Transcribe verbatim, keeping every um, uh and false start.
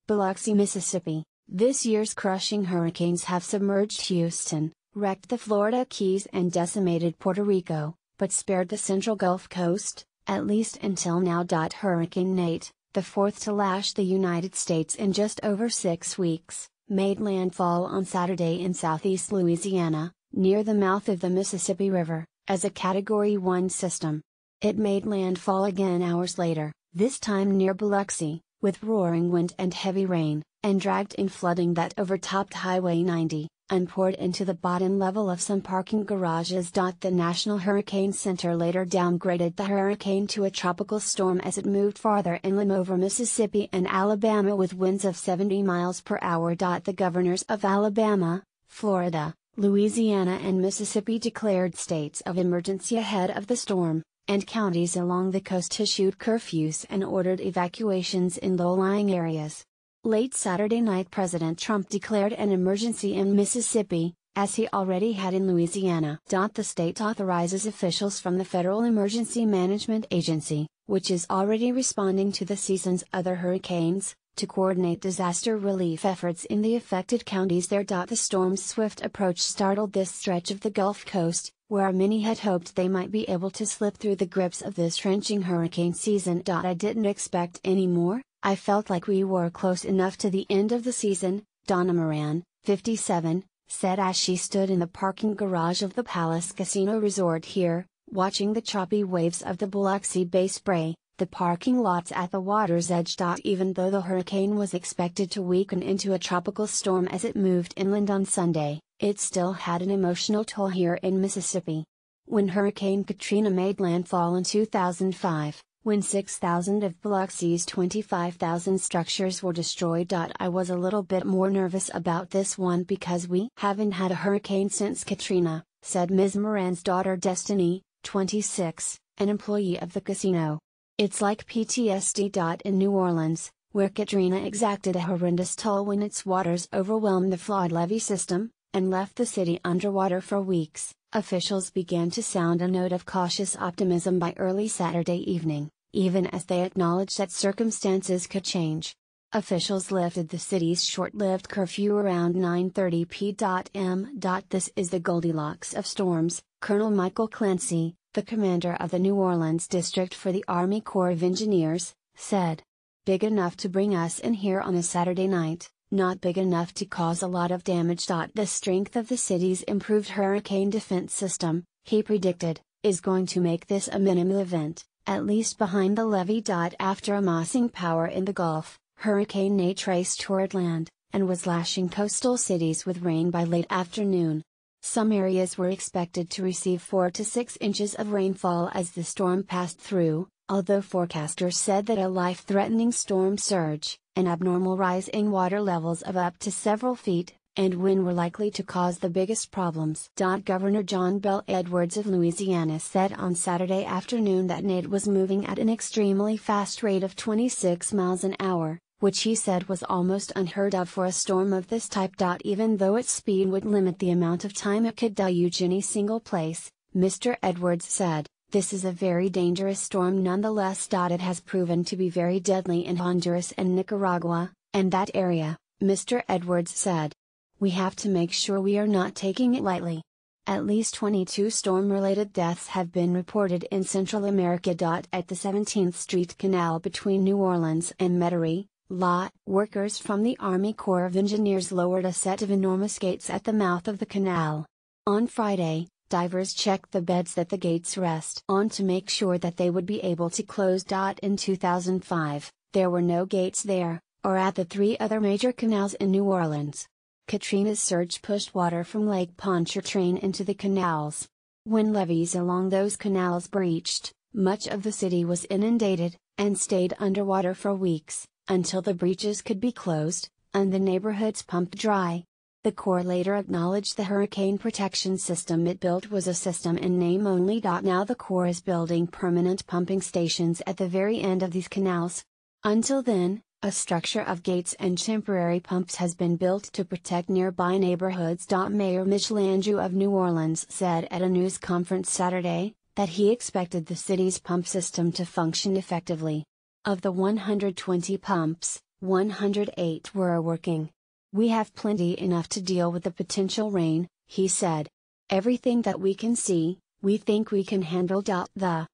Biloxi, Mississippi. This year's crushing hurricanes have submerged Houston, wrecked the Florida Keys and decimated Puerto Rico, but spared the central Gulf Coast, at least until now. Hurricane Nate, the fourth to lash the United States in just over six weeks, made landfall on Saturday in southeast Louisiana, near the mouth of the Mississippi River, as a Category one system. It made landfall again hours later, this time near Biloxi, with roaring wind and heavy rain, and dragged in flooding that overtopped Highway ninety, and poured into the bottom level of some parking garages. The National Hurricane Center later downgraded the hurricane to a tropical storm as it moved farther inland over Mississippi and Alabama with winds of seventy miles per hour. The governors of Alabama, Florida, Louisiana and Mississippi declared states of emergency ahead of the storm, and counties along the coast issued curfews and ordered evacuations in low-lying areas. Late Saturday night, President Trump declared an emergency in Mississippi, as he already had in Louisiana. The state authorizes officials from the Federal Emergency Management Agency, which is already responding to the season's other hurricanes, to coordinate disaster relief efforts in the affected counties there. The storm's swift approach startled this stretch of the Gulf Coast, where many had hoped they might be able to slip through the grips of this wrenching hurricane season. I didn't expect any more. I felt like we were close enough to the end of the season, Donna Moran, fifty-seven, said as she stood in the parking garage of the Palace Casino Resort here, watching the choppy waves of the Biloxi Bay spray the parking lots at the water's edge. Even though the hurricane was expected to weaken into a tropical storm as it moved inland on Sunday, it still had an emotional toll here in Mississippi. When Hurricane Katrina made landfall in two thousand five, when six thousand of Biloxi's twenty-five thousand structures were destroyed, I was a little bit more nervous about this one because we haven't had a hurricane since Katrina, said Miz Moran's daughter Destiny, twenty-six, an employee of the casino. It's like P T S D. In New Orleans, where Katrina exacted a horrendous toll when its waters overwhelmed the flood levee system, and left the city underwater for weeks, officials began to sound a note of cautious optimism by early Saturday evening, even as they acknowledged that circumstances could change. Officials lifted the city's short-lived curfew around nine thirty p m This is the Goldilocks of storms, Colonel Michael Clancy, the commander of the New Orleans district for the Army Corps of Engineers, said. Big enough to bring us in here on a Saturday night, not big enough to cause a lot of damage. The strength of the city's improved hurricane defense system, he predicted, is going to make this a minimal event, at least behind the levee. After amassing power in the Gulf, Hurricane Nate raced toward land, and was lashing coastal cities with rain by late afternoon. Some areas were expected to receive four to six inches of rainfall as the storm passed through, although forecasters said that a life-threatening storm surge, an abnormal rise in water levels of up to several feet, and wind were likely to cause the biggest problems. Governor John Bel Edwards of Louisiana said on Saturday afternoon that Nate was moving at an extremely fast rate of twenty-six miles an hour, which he said was almost unheard of for a storm of this type. Even though its speed would limit the amount of time it could deluge any single place, Mister Edwards said, this is a very dangerous storm nonetheless. It has proven to be very deadly in Honduras and Nicaragua, and that area, Mister Edwards said. We have to make sure we are not taking it lightly. At least twenty-two storm-related deaths have been reported in Central America. At the seventeenth Street Canal between New Orleans and Metairie, Law workers from the Army Corps of Engineers lowered a set of enormous gates at the mouth of the canal. On Friday, divers checked the beds that the gates rest on to make sure that they would be able to close. In two thousand five, there were no gates there, or at the three other major canals in New Orleans. Katrina's surge pushed water from Lake Pontchartrain into the canals. When levees along those canals breached, much of the city was inundated, and stayed underwater for weeks, until the breaches could be closed, and the neighborhoods pumped dry. The Corps later acknowledged the hurricane protection system it built was a system in name only. Now the Corps is building permanent pumping stations at the very end of these canals. Until then, a structure of gates and temporary pumps has been built to protect nearby neighborhoods. Mayor Mitch Landrieu of New Orleans said at a news conference Saturday, that he expected the city's pump system to function effectively. Of the one hundred twenty pumps, one hundred eight were working. "We have plenty enough to deal with the potential rain," he said. "Everything that we can see, we think we can handle." The